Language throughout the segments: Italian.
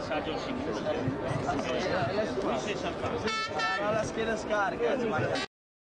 messaggio sicuro. Qui si sa fare. La scheda scarica.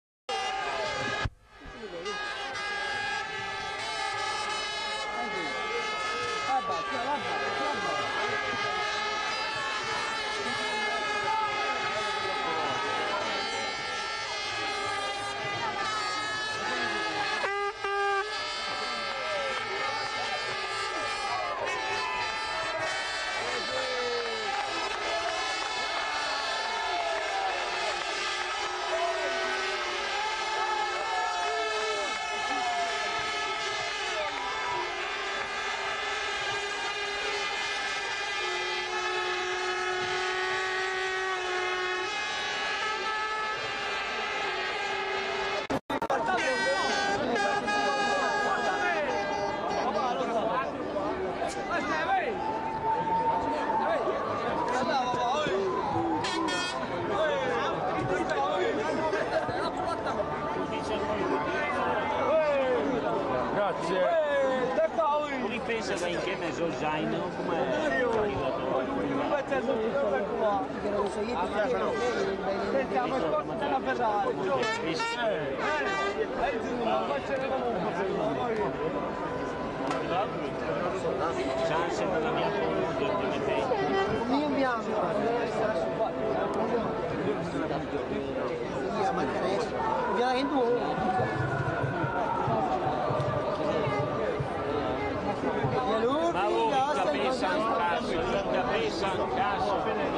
Pensa che in che mezzo zaino come sentiamo sporta la Ferrari chance non abbiamo io bianco ma voi capisci un caso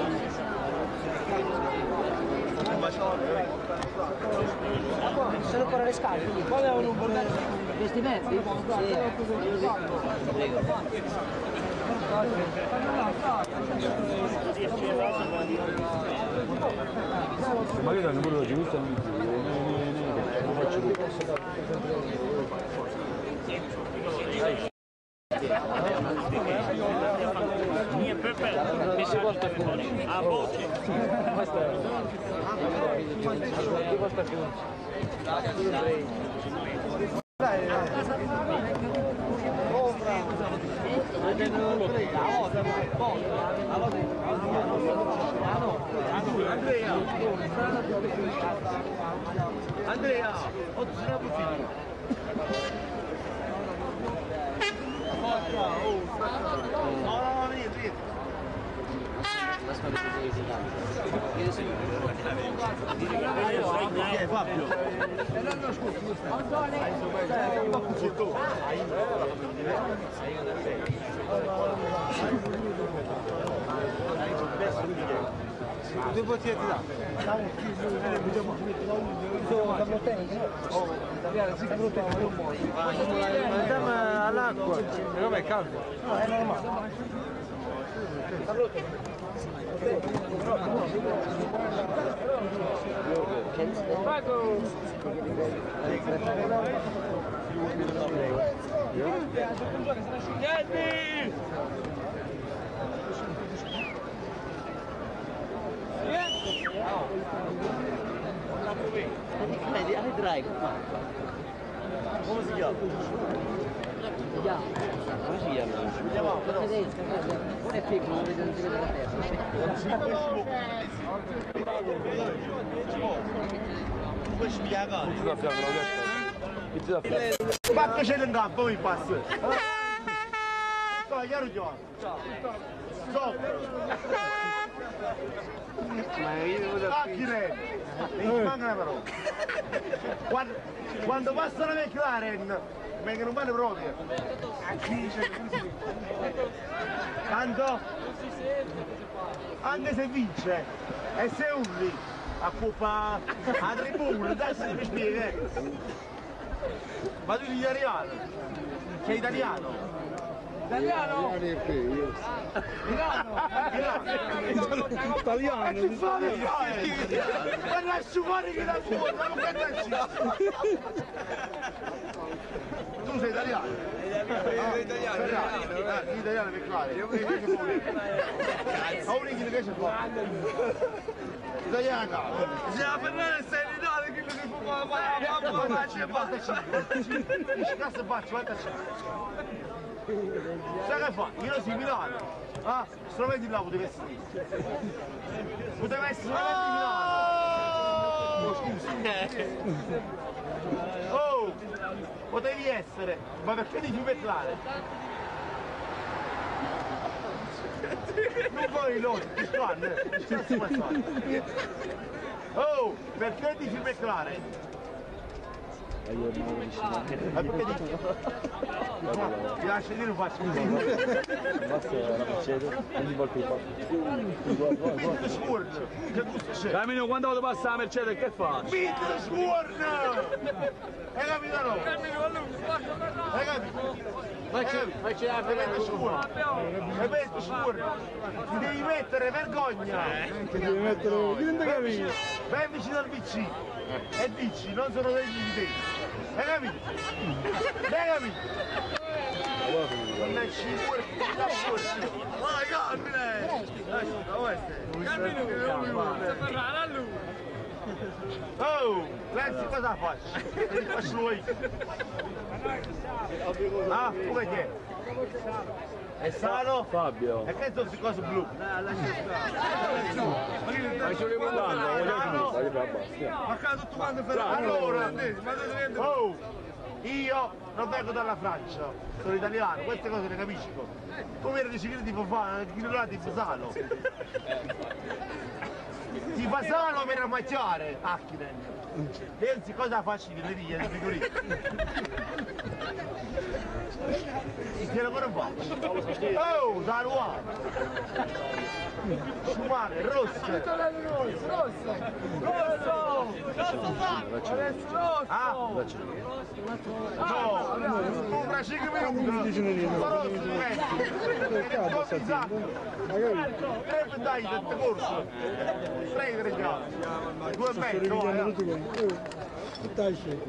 solo per le scale poi avevano un bordello vestimenti? Ma io dal numero di giusto non faccio mie pepe a voce Andrea, oggi sono buffi. No, vieni. Fabio. Devo ti all'acqua. E vabbè, è caldo. No, è normale. Come si chiama? Come si chiama? Non è piccolo, non si vede la Come spiega? Ti da fiamme, ti da fiamme. Ma che c'è in campo, poi passi. Chiaro Giovanni. Ma io devo da qui. Non manca una parola. Quando passa la McLaren vengono male proprio. Tanto anche se vince e se urli a coppa a tribuna, adesso mi spiega. Ma tu sei italiano? Sei italiano? Italiano? Italiano! Che fame fai? Ma lascio fuori che da fuori, ma non pensaci! Tu sei italiano? Sei italiano? Sei italiano per fare? Io mi piace pure! Ma un inglese che c'è qua? Italiano! Già per me sei in Italia che mi fa ma ci faccio, sai che fa? Io sono Milano, Ah, strumenti là poteva essere. Poteva essere strumenti Milano. Oh, potevi essere, ma perché di Fiumetlare? Non vuoi l'otto, oh, perché di Fiumetlare? Ma perché dici? Ti lascio dire lo faccio così. Basta la Mercedes, ogni volta che Metti Sword! Che gusto c'è? Camino, quando vado passa la Mercedes che fa? Metti Sword! Hai capito no? Hai capito? Facci la Sword! Hai messo Sword! Ti devi mettere vergogna! Ti devi mettere... Chi non ti capisci? Vai vicino al PC! E dici, non sono degli di te! Hai capito? Hai capito? Non è Sword! Vai, Carmine! Oh, Lenzi cosa faccio? Ti faccio io. Ah, come che? È sano? Fabio. E che sono queste cose blu? Ma cade tutto quanto ferrato. Allora, oh, io non vengo dalla Francia, sono italiano, queste cose le capisco. Come era dici che ti fa fare? Ti Fasano. Ti Fasano per ammacciare, accidenti. Pensi cosa faccio di righe di figurine? Che lavoro faccio? Oh, da Luà! Sumare, rosse! Rosso! Ah! No! Compra 5 minuti! Rosso, dai, te corso! Prendere già! 2 metri, Dai, scemo.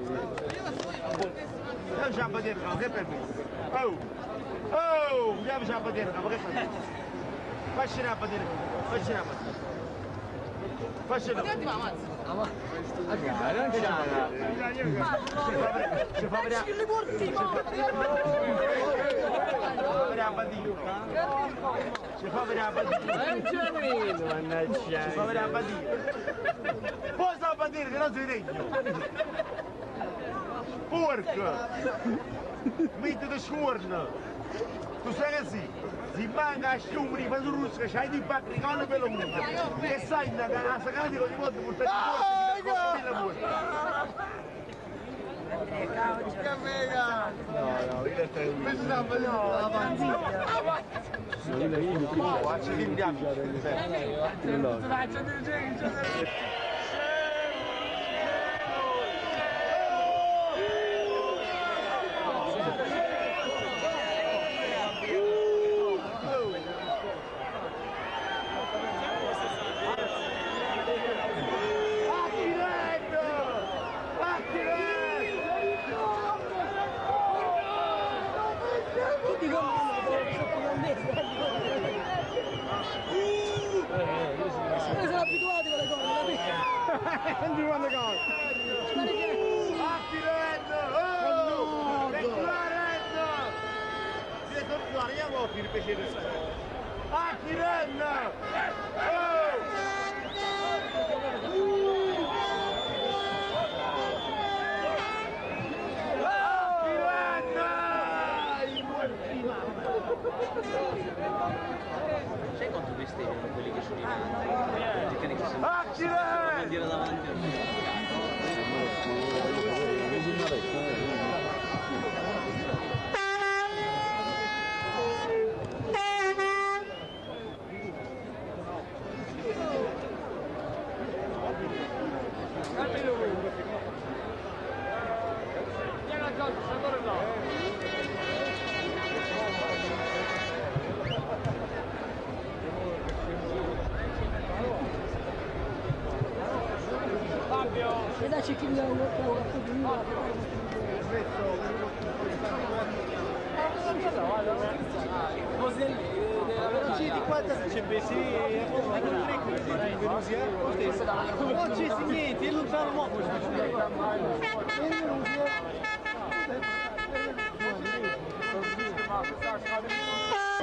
Io c'ho a vedere, ma che permesso? Oh! Oh! Andiamo a vedere, ma che permesso? Facci a vedere, facci a vedere. Facci a vedere. Ci fa vedere. Ci fa vedere a bandito. Ci fa vedere a bandito. Poi sta a bandire che non si regno. Porca! Metti da sciorna! Tu sai che sì? Si manca a sciumri, fa su russo, che c'hai di bacricone per lo mondo! E sai, la sagata di ogni volta portare il cuore, la morte! Che mega! No, questo sta facendo la panzina! No, faccio che mi piace! Sono abituati con le cose, Non ti fanno caso. Accidente! Oh! Accidente! Si è tornato, andiamo a finire il piacere. Accidente! Oh! Sai quanto bestemmiano quelli che sono in avanti? Accidente! Dire davanti e dai c'è chi mi ha Ci di quanto c'è Bessi non c'è niente, non c'è un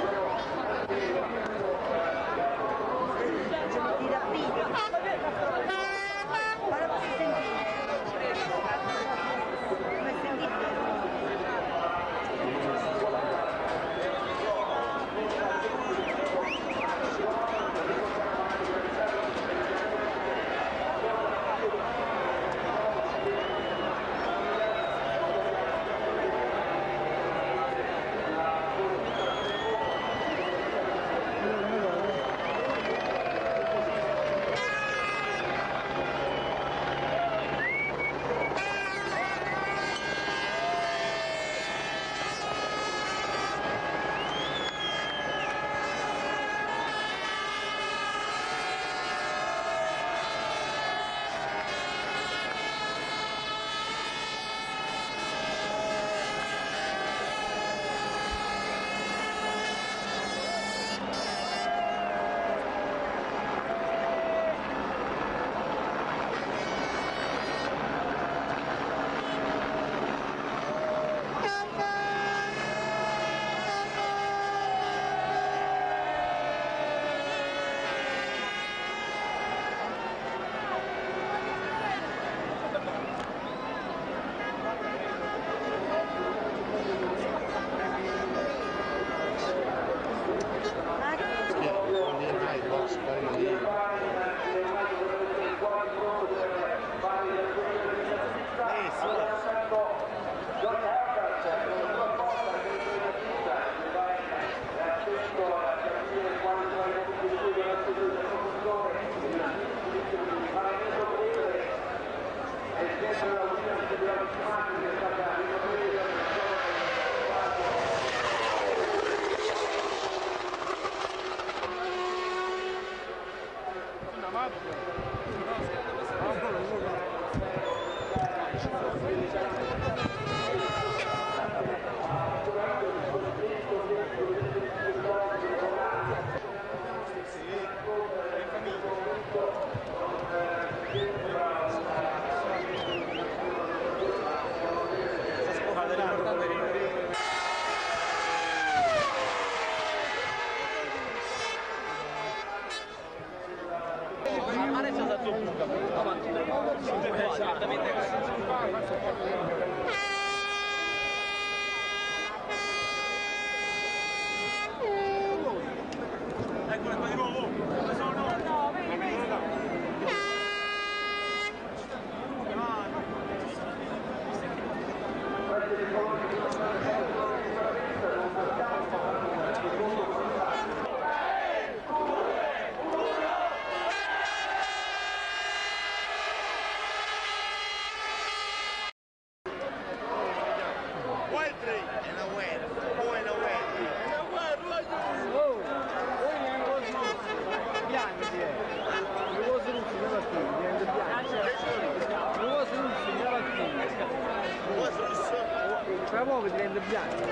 Tra poco diventa bianco.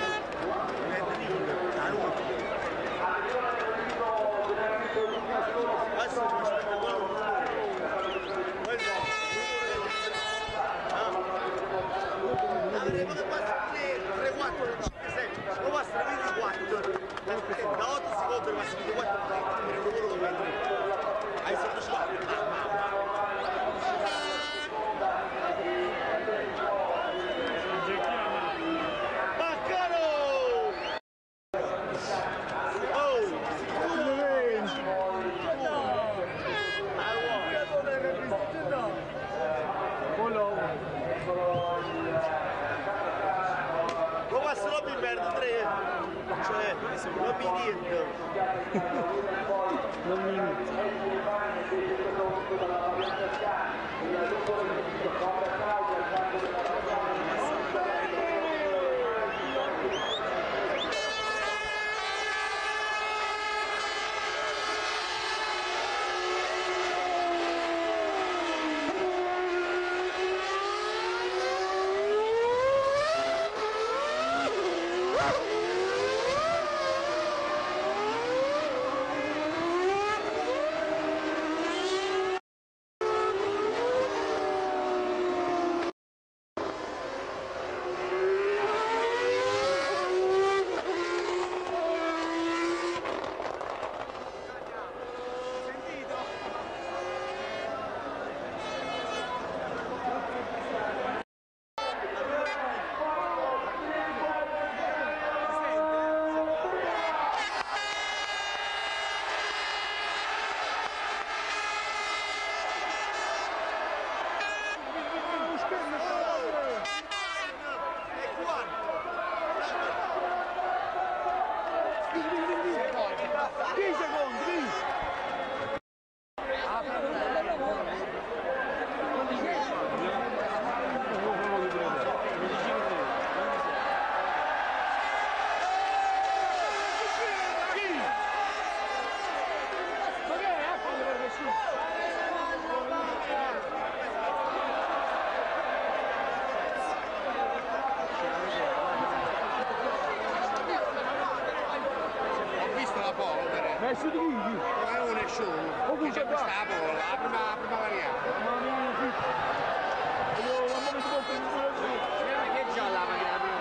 È su di lì. Non è un show. Ovunque qua. La prima variante. Mamma mia, io non mi posso Che già la macchina prima.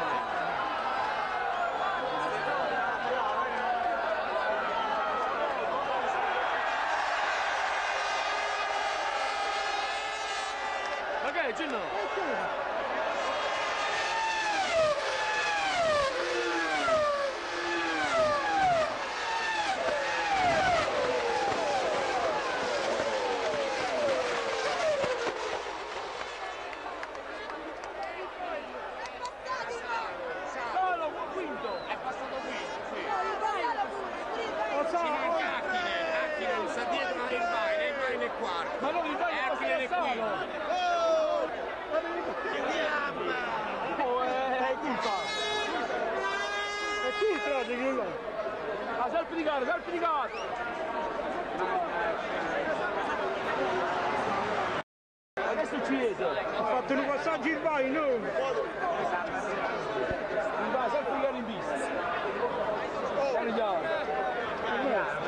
Ma che è, Gino? Ma non il bagno è passato! Oh, è colpa! E tu il tragico là! Ah, salpi di gara, salpi di gara! Adesso succede! Ha fatto un passaggio il bagno! Il bagno, salpi di gara in pista! Piano piano!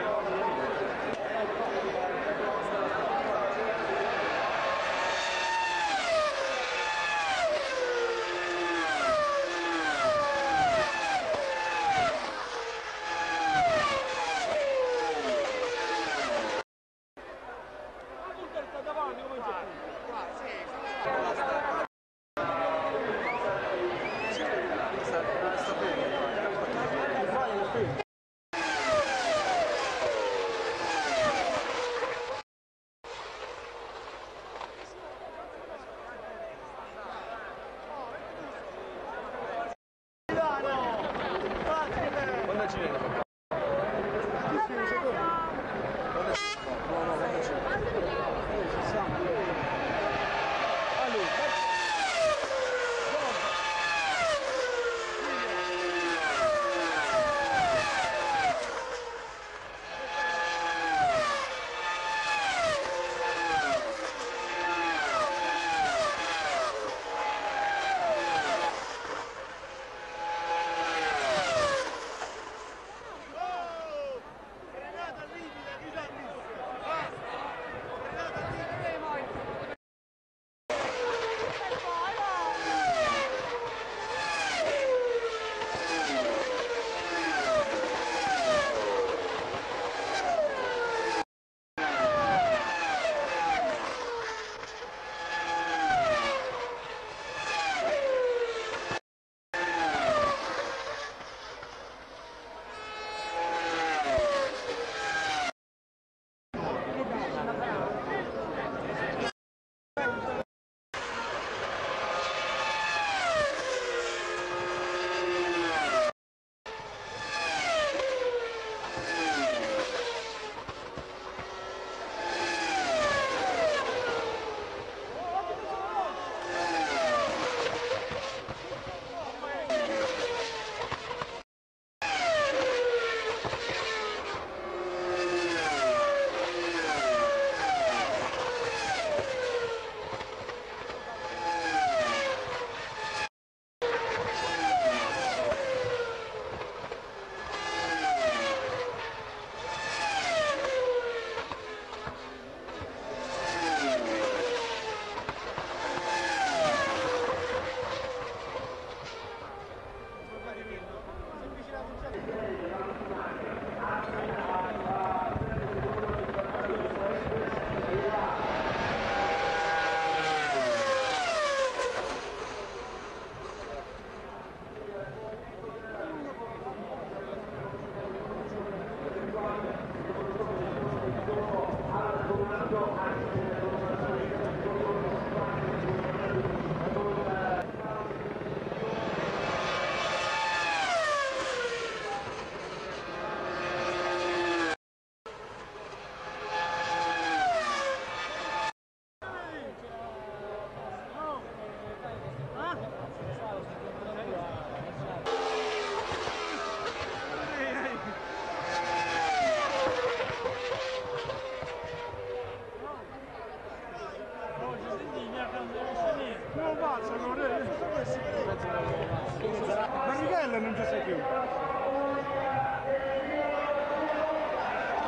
Barrichello non ci sei più.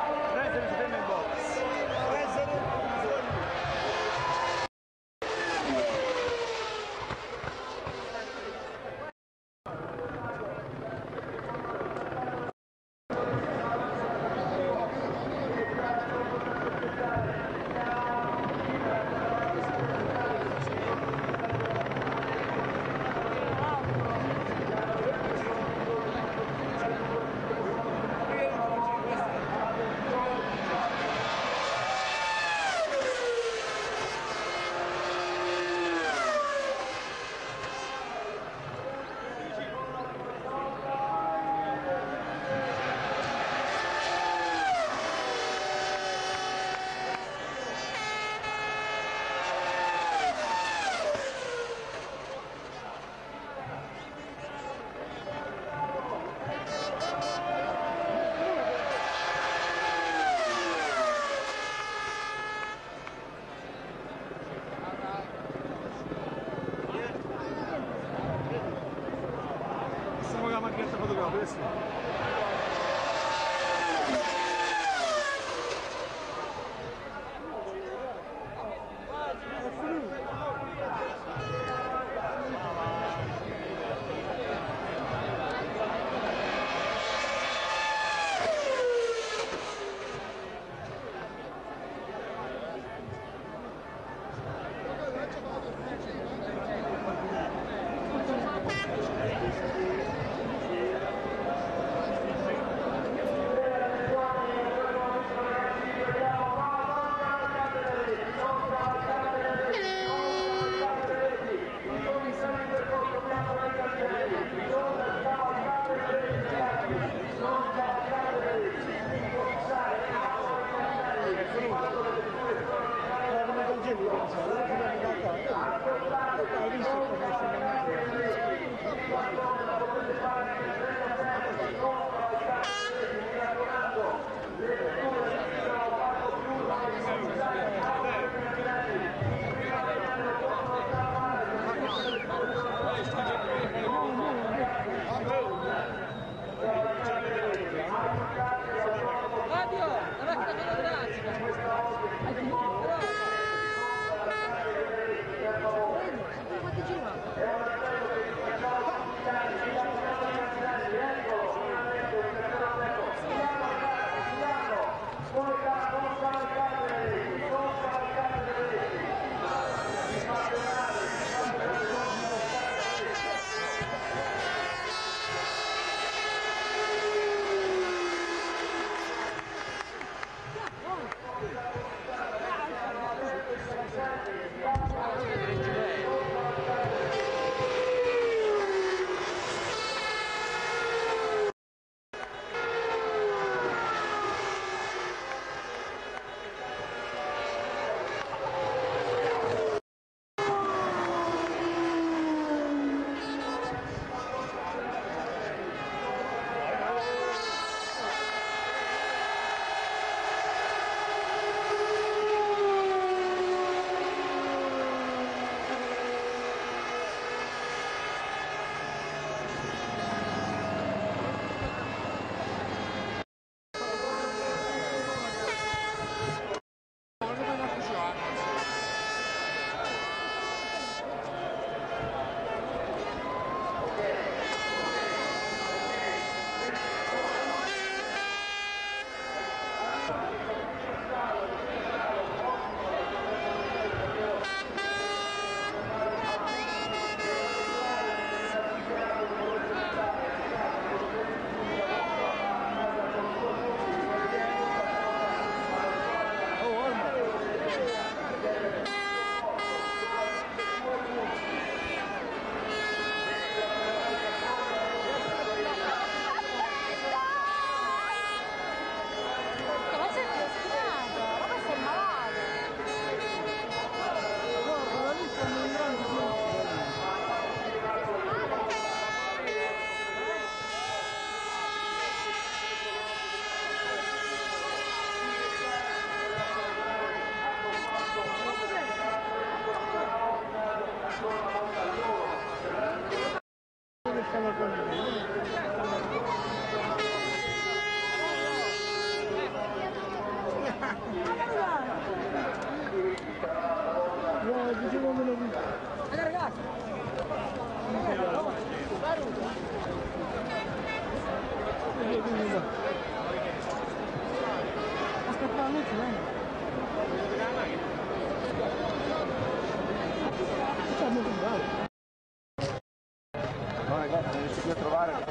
No ragazzi, non riesco più a trovare.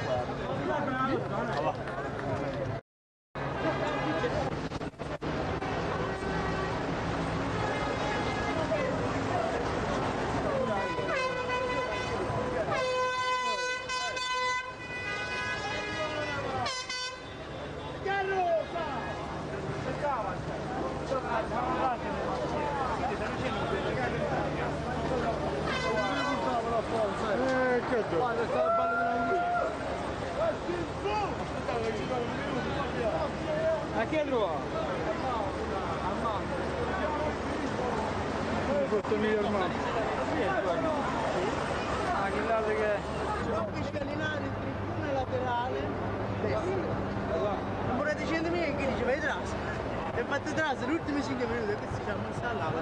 Guarda, sta la palla a chi è trovato? Armando. 8.000 Armando. Ah, che lato che è? laterale. Non vorrei 100 minuti che dice, vai trasa. E fate trasa gli ultimi 5 minuti e questi ci hanno messo là.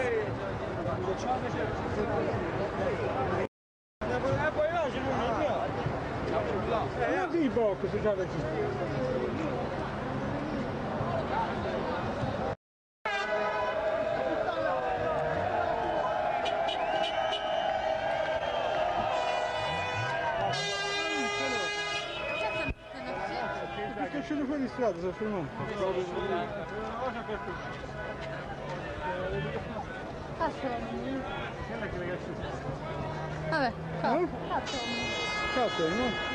Poi no, c'è un di poco, se già vecchio. Perché scendo fuori di strada, sto filmando. Vabbè, Cazzo, no?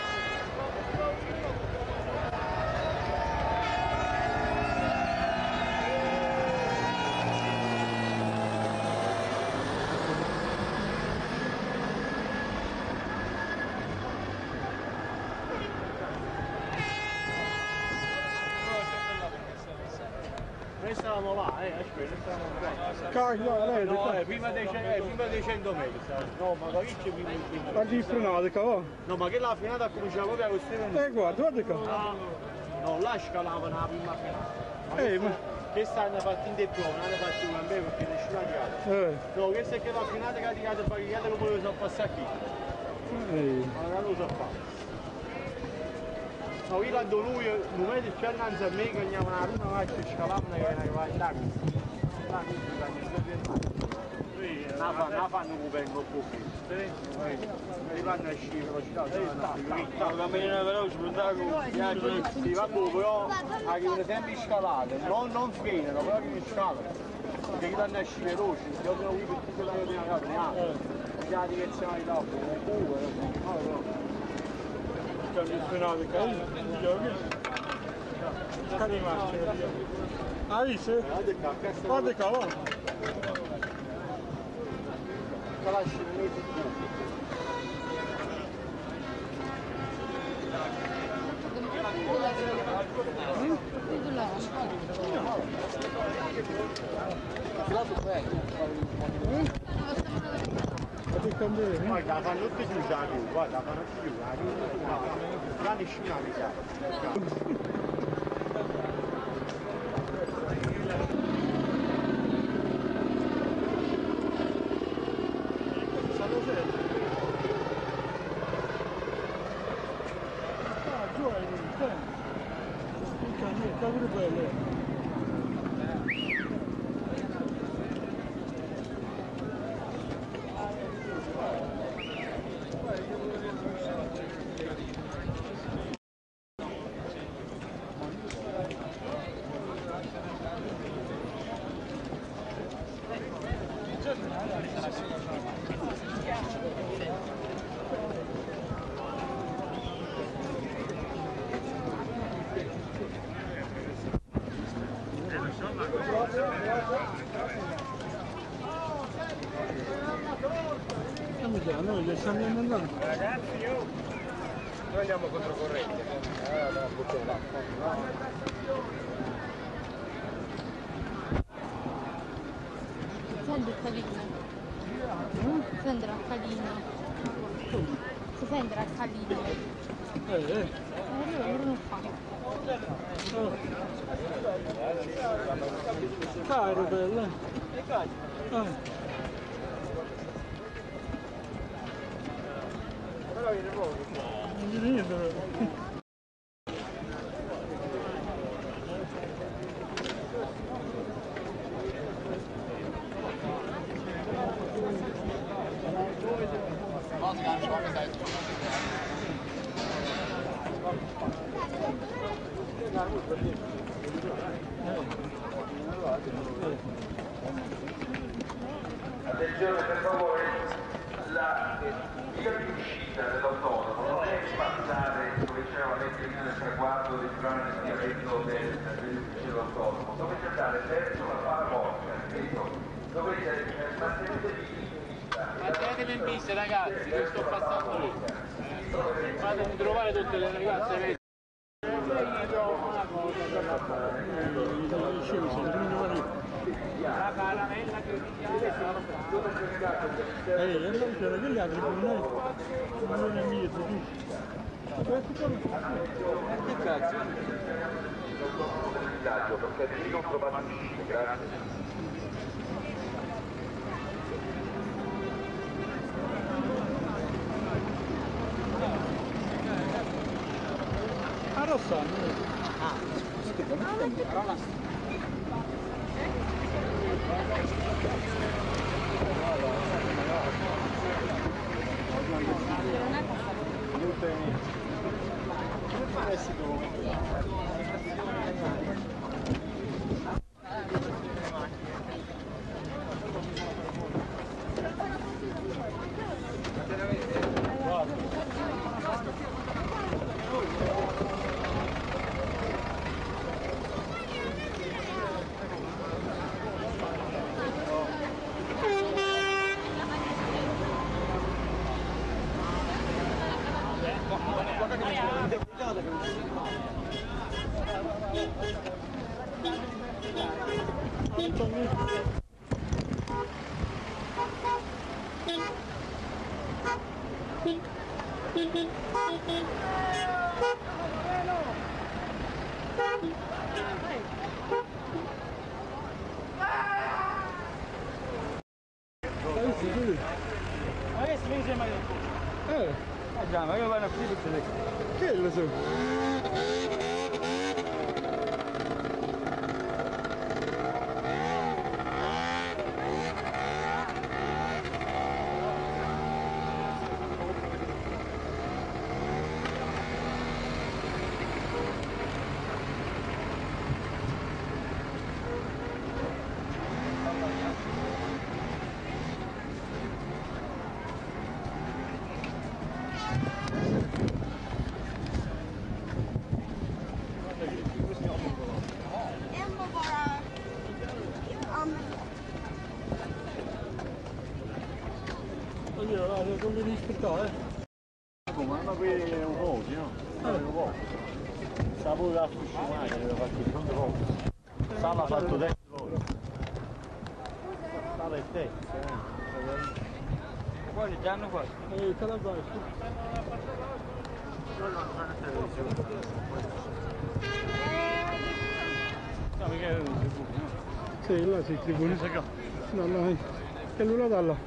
Noi stavamo là, aspetta, stavamo qua. Cacchio, lei No, prima dei 100 metri. No, ma che c'è prima di 100 guardi il frenato, va? No, ma che la frenata cominciava proprio a queste venute. Guarda qua. No, là scalavano la prima frenata. Ma... Che stanno partendo e più, non hanno fatto un bel perché ne scena tirata. No, questa è che la frenata che ha tirato e poi che poi lo so passare qui. Ma non lo so fare. No, io quando lui, non vede più annanzi a me che andiamo a una macchina e scalavano che arrivava in là. Non fanno un vengo così. Arrivano a sci velocità, la camminata veloce, si va però arrivano sempre in scalate, non frenano, però che in scalate. Perché vanno a sci veloci, si devono qui per tutta la prima casa, la direzione di dopo, C'è il frenato, scadi marcia. Ah, visto? Guarda qua, va. Lasci in mezzo a guarda, fanno tutti chiusi la più, guarda, fanno tutti chiusi la più, grandi scinali già. Noi stiamo andando. Ragazzi, noi andiamo controcorrente. Senti il calino. Senti il calino. Si sente il calino. Allora non fa. Caro bella. Non viene niente. Attenzione per favore, la via di uscita dell'autonomo non è passare dove c'era la vecchia linea del traguardo del piano del dialetto dell'ufficio dell'autonomo, dovete andare verso la parabolca, dovete mantenetevi in pista. Mantenetevi in pista ragazzi, che sto passando lì. Fatemi trovare tutte le ragazze. La caramella che C'era che gli altri con noi non è mio, Che cazzo? del villaggio perché lì non trovate uscite, grazie. A Rossano. Ah, scusa, ma non è parola. Ma io vado a finire che lo so. Non devi aspettare, Ma non vedi un po', no? Un po'. Sta pure la suscimare, deve fare il fondo poco. Sta l'ha fatto dentro. Sta le teste, Quasi già hanno fatto. Calabria. No, perché è un tribuno, no? Sì, là si tribune. No, là, è l'una dalla.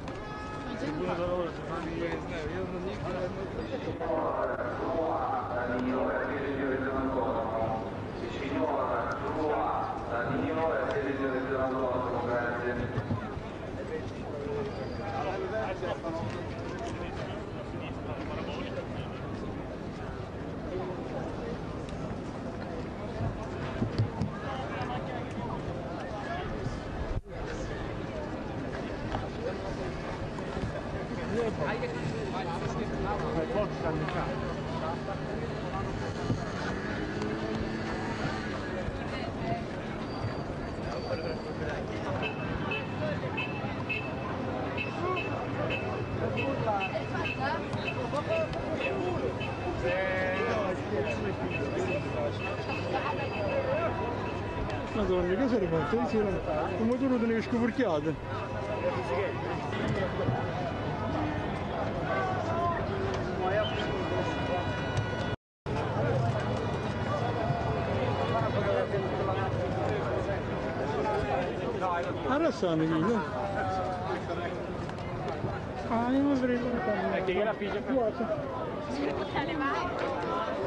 Madonna, che sei rifatto? Il motore tenevi scoperchiato. Arrasando qui, no? Ah, io non avrei fatto. Che la piglia? Vuoto.